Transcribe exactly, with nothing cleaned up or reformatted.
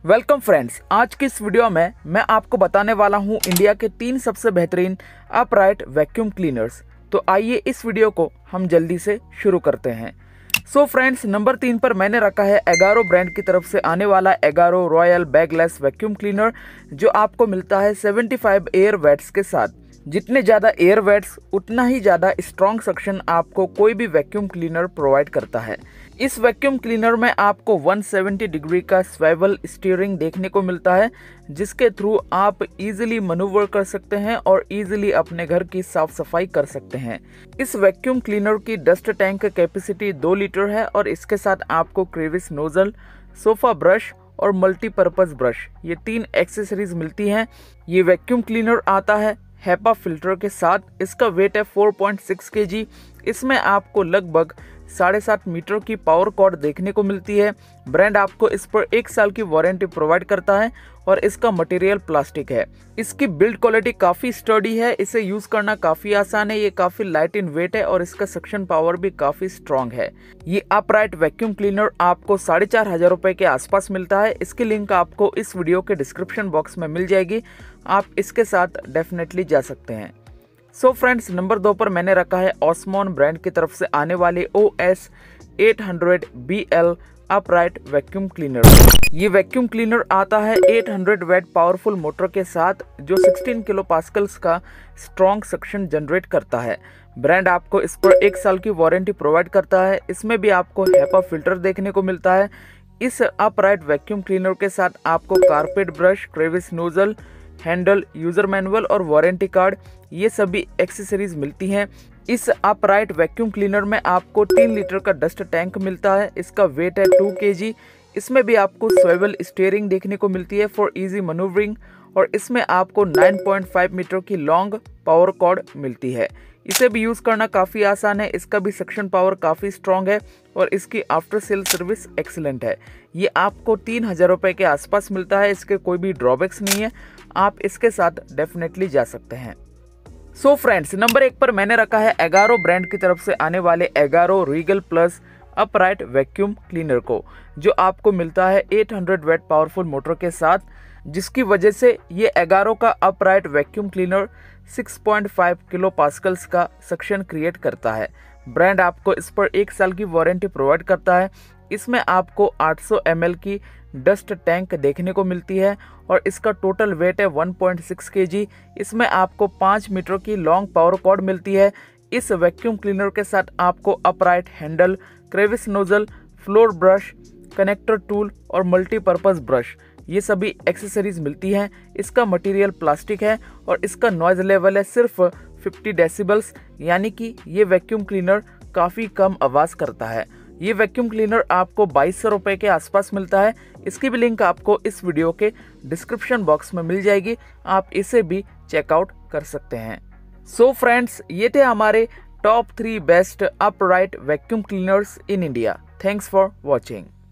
Welcome friends, आज की इस वीडियो में मैं आपको बताने वाला हूं इंडिया के तीन सबसे बेहतरीन अपराइट वैक्यूम क्लीनर्स। तो आइए इस वीडियो को हम जल्दी से शुरू करते हैं। सो फ्रेंड्स, नंबर तीन पर मैंने रखा है एगारो ब्रांड की तरफ से आने वाला Agaro Royal bagless vacuum cleaner, जो आपको मिलता है पचहत्तर एयर वेट्स के साथ। जितने ज़्यादा एयर वेट्स उतना ही ज़्यादा स्ट्रॉन्ग सक्शन आपको कोई भी वैक्यूम क्लीनर प्रोवाइड करता है। इस वैक्यूम क्लीनर में आपको एक सौ सत्तर डिग्री का स्वेवल स्टीयरिंग देखने को मिलता है, जिसके थ्रू आप इजीली मैन्यूवर कर सकते हैं और इजीली अपने घर की साफ सफाई कर सकते हैं। इस वैक्यूम क्लीनर की डस्ट टैंक कैपेसिटी दो लीटर है और इसके साथ आपको क्रेविस नोजल, सोफा ब्रश और मल्टीपर्पज ब्रश, ये तीन एक्सेसरीज मिलती हैं। ये वैक्यूम क्लीनर आता है हेपा फिल्टर के साथ। इसका वेट है चार पॉइंट छह केजी। इसमें आपको लगभग साढ़े सात मीटर की पावर कॉर्ड देखने को मिलती है। ब्रांड आपको इस पर एक साल की वारंटी प्रोवाइड करता है और इसका मटेरियल प्लास्टिक है। इसकी बिल्ड क्वालिटी काफ़ी स्टर्डी है, इसे यूज़ करना काफ़ी आसान है, ये काफ़ी लाइट इन वेट है और इसका सक्शन पावर भी काफ़ी स्ट्रॉन्ग है। ये अपराइट वैक्यूम क्लीनर आपको साढ़े चार हज़ार रुपये के आसपास मिलता है। इसकी लिंक आपको इस वीडियो के डिस्क्रिप्शन बॉक्स में मिल जाएगी, आप इसके साथ डेफिनेटली जा सकते हैं। सो फ्रेंड्स, नंबर दो पर मैंने रखा है ऑस्मोन ब्रांड की तरफ से आने वाले O S eight hundred B L upright vacuum cleaner. ये वैक्यूम क्लीनर आता है आठ सौ वैट पावरफुल मोटर के साथ, जो सोलह किलो पास्कल्स का स्ट्रॉन्ग सक्शन जनरेट करता है। ब्रांड आपको इस पर एक साल की वारंटी प्रोवाइड करता है। इसमें भी आपको हेपा फिल्टर देखने को मिलता है। इस अपराइट वैक्यूम क्लीनर के साथ आपको carpet brush, crevice nozzle, handle, user manual और वारंटी कार्ड, ये सभी एक्सेसरीज मिलती हैं। इस अपराइट वैक्यूम क्लीनर में आपको तीन लीटर का डस्ट टैंक मिलता है। इसका वेट है टू केजी। इसमें भी आपको स्वेवल स्टीयरिंग देखने को मिलती है फॉर इजी मैन्यूवरिंग और इसमें आपको नौ पॉइंट पाँच मीटर की लॉन्ग पावर कॉर्ड मिलती है। इसे भी यूज़ करना काफ़ी आसान है, इसका भी सक्शन पावर काफ़ी स्ट्रॉन्ग है और इसकी आफ्टर सेल सर्विस एक्सीलेंट है। ये आपको तीन हज़ार रुपये के आसपास मिलता है, इसके कोई भी ड्रॉबैक्स नहीं है, आप इसके साथ डेफिनेटली जा सकते हैं। सो फ्रेंड्स, नंबर एक पर मैंने रखा है एगारो ब्रांड की तरफ से आने वाले Agaro Regal plus upright vacuum cleaner को, जो आपको मिलता है आठ सौ वैट पावरफुल मोटर के साथ, जिसकी वजह से ये एगारो का अपराइट वैक्यूम क्लीनर छह पॉइंट पाँच किलो पास्कल्स का सक्शन क्रिएट करता है। ब्रांड आपको इस पर एक साल की वारंटी प्रोवाइड करता है। इसमें आपको आठ सौ एम एल की डस्ट टैंक देखने को मिलती है और इसका टोटल वेट है एक पॉइंट छह केजी। इसमें आपको पाँच मीटर की लॉन्ग पावर कॉर्ड मिलती है। इस वैक्यूम क्लीनर के साथ आपको upright handle, crevice nozzle, floor brush, connector tool और मल्टीपर्पज ब्रश, ये सभी एक्सेसरीज मिलती हैं। इसका मटेरियल प्लास्टिक है और इसका नॉइज लेवल है सिर्फ पचास डेसिबल्स, यानी कि ये वैक्यूम क्लीनर काफ़ी कम आवाज़ करता है। ये वैक्यूम क्लीनर आपको बाईस सौ रुपये के आसपास मिलता है। इसकी भी लिंक आपको इस वीडियो के डिस्क्रिप्शन बॉक्स में मिल जाएगी, आप इसे भी चेकआउट कर सकते हैं। सो फ्रेंड्स, ये थे हमारे top three best upright vacuum cleaners in India. Thanks for watching.